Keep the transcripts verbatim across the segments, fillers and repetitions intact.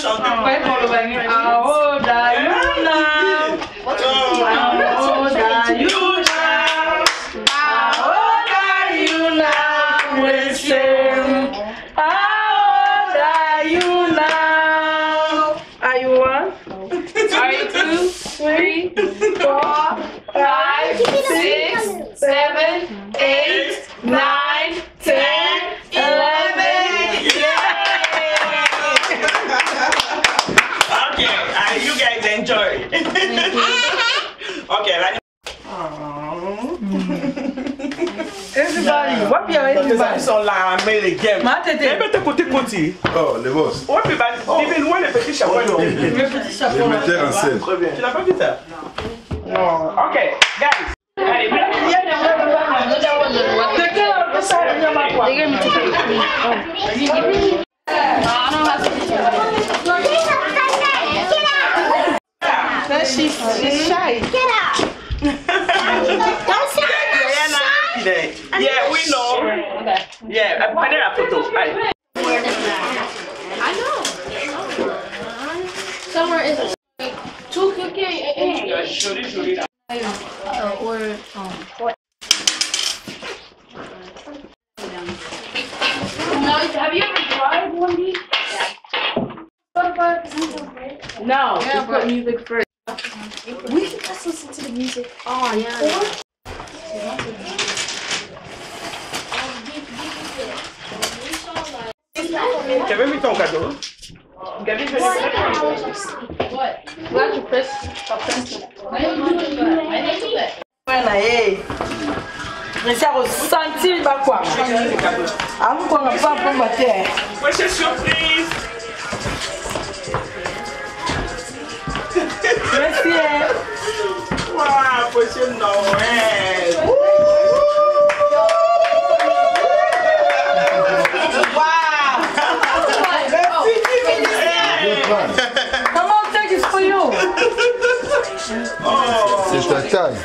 chanter. How old are you now? How old are you now? How old are you now? Précieux. How old are you now? Are you one? Are you two? Three? Four? Five? Six? Seven? Eight? Nine? Ten? Eleven? Okay, uh, you guys enjoy. Okay, like. Everybody, what you everybody? Sont là, mais les games. Mais mettez côté côté. Oh, les boss. Ouais, puis bah, dis-moi où les petits chapeaux. Le petit chapeau. Les metteurs en scène. Très bien. Tu l'as pas vu ça? Non. Ok, guys. Allez, She's, she's shy. Get out. Don't say yeah, yeah, we know. Yeah, prenez la photo. Allez. I know. Somewhere is two cookies. Joli, joli. Uh, or um. No, have you ever tried one of these? No, Yeah, just but- put music first. We should just listen to the music. Oh yeah. Tu avais mis ton cadeau? Gabi, je vais What? Glad you pressed your pencil. Voilà, hey. Mais ça ressentit pas quoi. Avant qu'on n'a pas pour ma terre. Ouais, c'est surprise. Merci. Waouh, Précieux Noël. Come on, take this for you. C'est ta taille.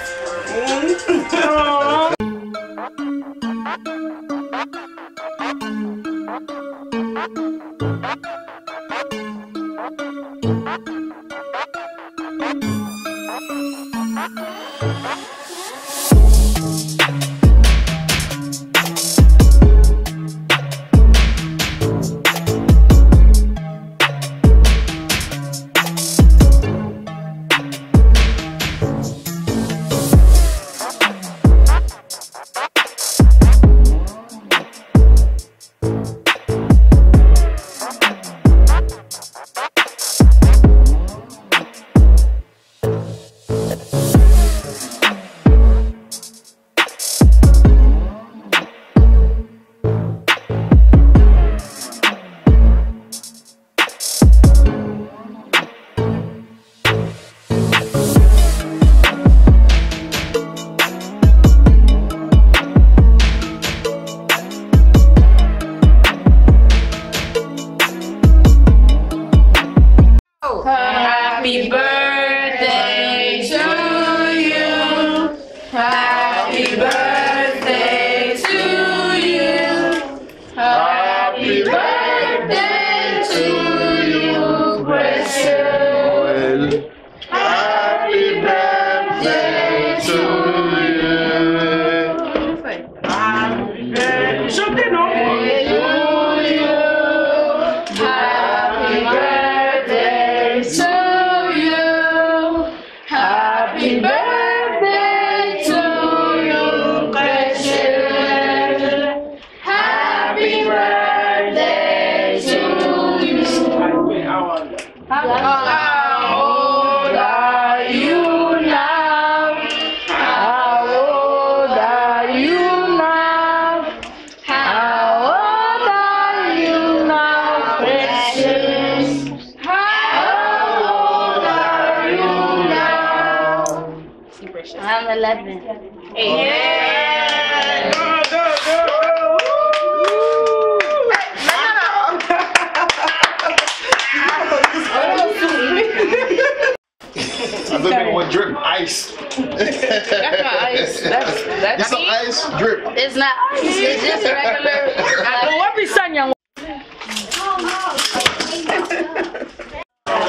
Happy birthday to you. Happy birthday to you. Happy birthday to you, Précieux. Happy birthday to you. Chantez, non? Happy birthday to you. Happy birthday to you, Précieux. Happy birthday to you. How old are you now? How old are you now? How old are you now, Précieux? How old are you now? I'm eleven. Yeah. Go, go, go, go. I look at what drip ice. That's not ice. That's that's That's some ice drip. It's not ice. It's just regular. What be saying?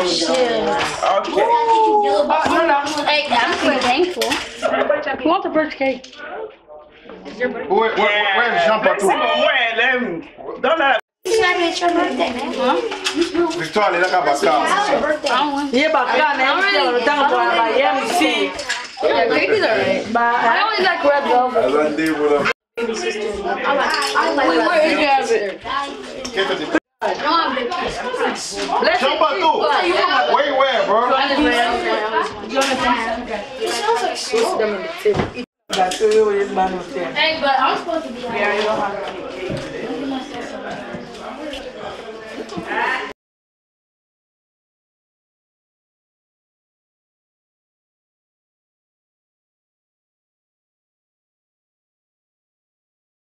Okay. Hey, I'm so thankful. Who wants a birthday cake? Where, where, where's Jean Patou? Ouais, l'aime. Dans la. It's your birthday, man. Huh? Victoire, elle est là, qu'à Bakar. Il est bacana, hein? Le temps pour la M C. Yeah, cookies are right. Bah, I always like red velvet. Jean Patou! Where you at, bro? Hey, but I'm supposed to be out.